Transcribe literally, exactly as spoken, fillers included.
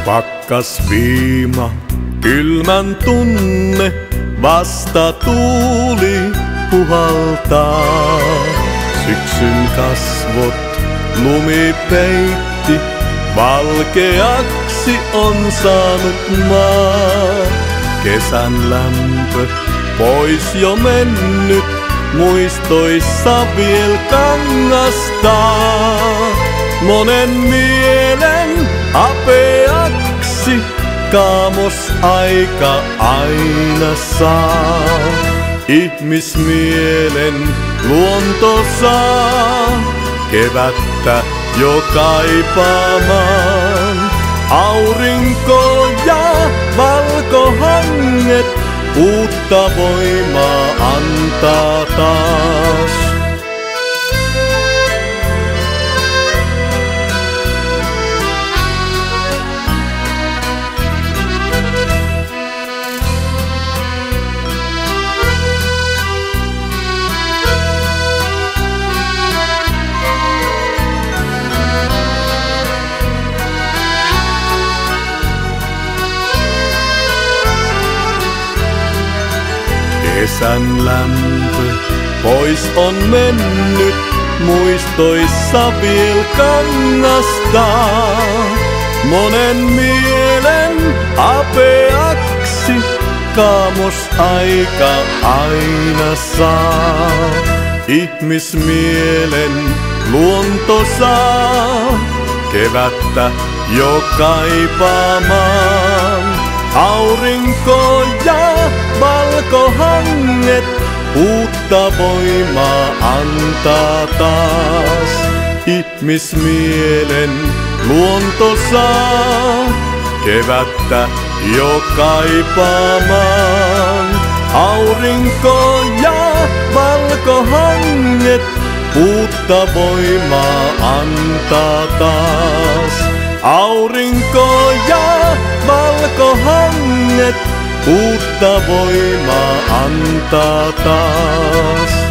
Pakkas viima, kylmän tunne, vasta tuuli puhaltaa. Syksyn kasvot lumi peitti, valkeaksi on saanut maa. Kesän lämpö pois jo mennyt, muistoissa viel kangastaa. Monen mielen apeaksi kaamos aika aina saa. Ihmismielen luonto saa kevättä jo kaipaamaan. Aurinko ja valkohanget uutta voimaa antaa taas. Kesän lämpö pois on mennyt, muistoissa viel kangastaa. Monen mielen apeaksi kaamos aika aina saa. Ihmismielen luonto saa kevättä jo kaipaamaan. Aurinko ja valkohanget uutta voimaa antaa taas. Ihmismielen luonto saa kevättä jo kaipaamaan. Aurinko ja valkohanget uutta voimaa antaa taas. Aurinko ja valkohanget uutta voimaa antaa taas.